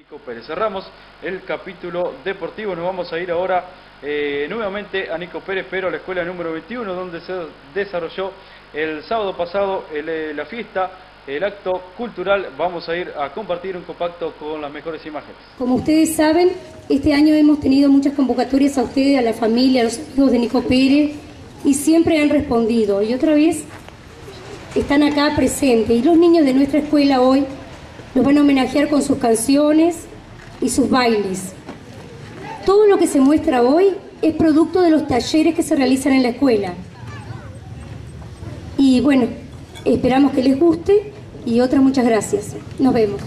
Nico Pérez. Cerramos el capítulo deportivo, nos vamos a ir ahora nuevamente a Nico Pérez, pero a la escuela número 21, donde se desarrolló el sábado pasado la fiesta, el acto cultural. Vamos a ir a compartir un compacto con las mejores imágenes. Como ustedes saben, este año hemos tenido muchas convocatorias a ustedes, a la familia, a los amigos de Nico Pérez, y siempre han respondido. Y otra vez están acá presentes. Y los niños de nuestra escuela hoy los van a homenajear con sus canciones y sus bailes. Todo lo que se muestra hoy es producto de los talleres que se realizan en la escuela. Y bueno, esperamos que les guste y otras muchas gracias. Nos vemos.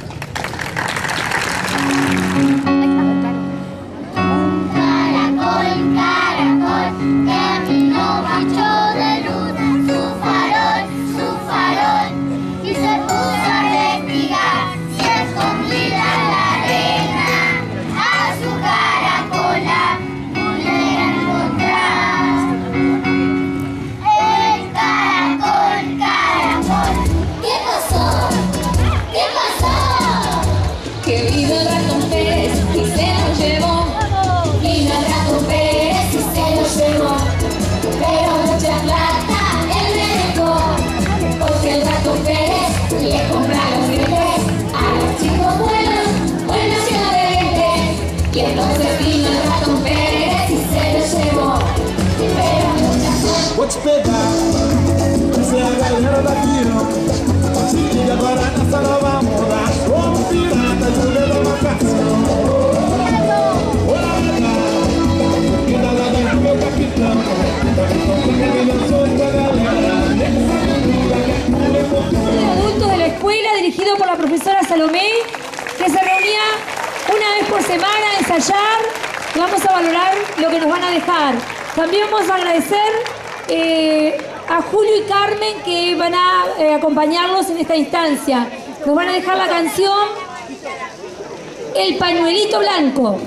Vou te pegar, você é a galera latino. E agora nessa nova moda, como pirata, jogando a marcação. Olá, e da lada do meu capitão. Adultos de la escuela, dirigido por la profesora Salomé, que se reunía una vez por semana a ensayar. Y vamos a valorar lo que nos van a dejar. También vamos a agradecer a Julio y Carmen, que van a acompañarlos en esta instancia. Nos van a dejar la canción El Pañuelito Blanco.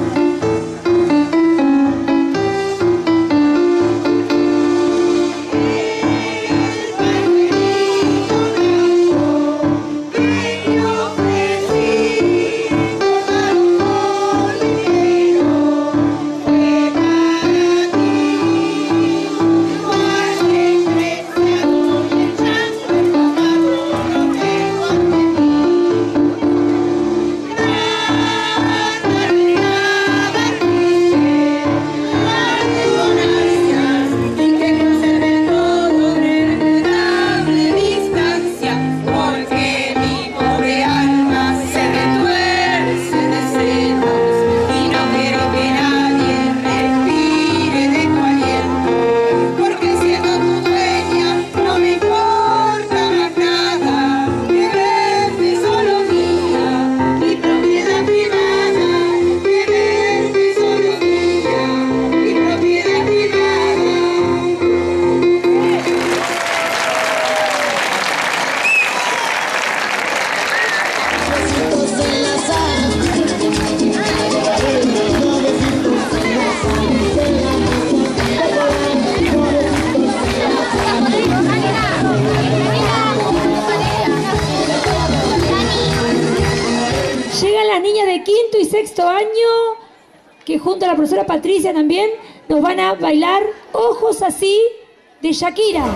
Llegan las niñas de quinto y sexto año, que junto a la profesora Patricia también nos van a bailar Ojos Así de Shakira.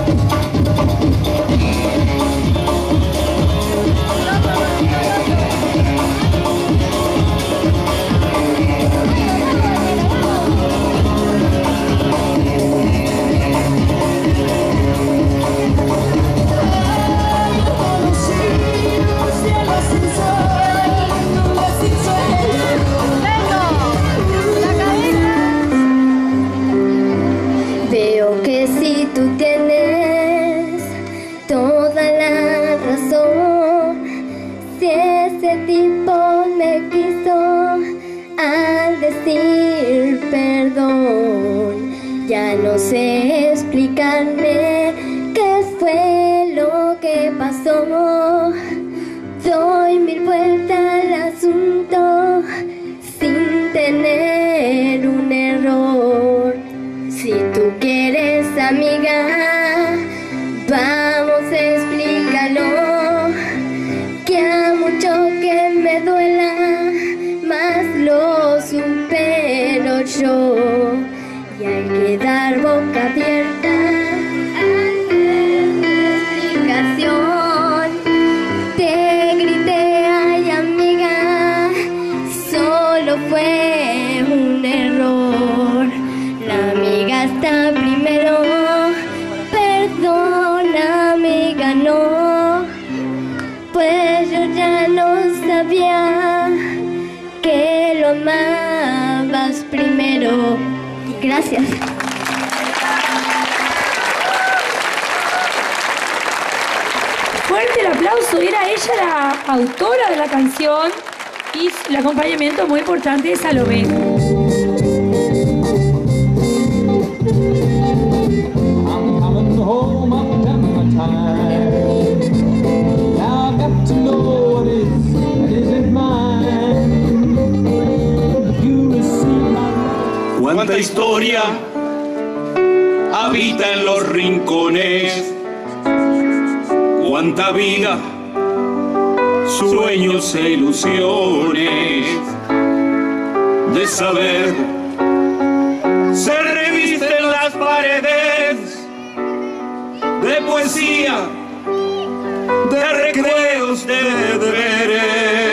Veo que si tú tienes toda la razón, si ese tipo me quiso al decir perdón, ya no sé explicarme qué fue lo que pasó. Doy mil vueltas al asunto sin tener un error. Si tú quieres, amiga, vamos a explicarlo, que a mucho que me duele duela, más lo supero yo. Y hay que dar boca abierta ante tu explicación. Te grité, ay amiga, solo fue un error. La amiga está primero, perdona amiga, no. Pues yo ya no sabía que lo amabas primero. Gracias. Fuerte el aplauso, era ella la autora de la canción y el acompañamiento muy importante de Salomé. I'm coming home, I'm done my time. Now I've got to know what is and isn't mine. You receive my... Cuánta historia habita en los rincones, cuánta vida, sueños e ilusiones de saber se revisten las paredes de poesía, de recreos, de deberes.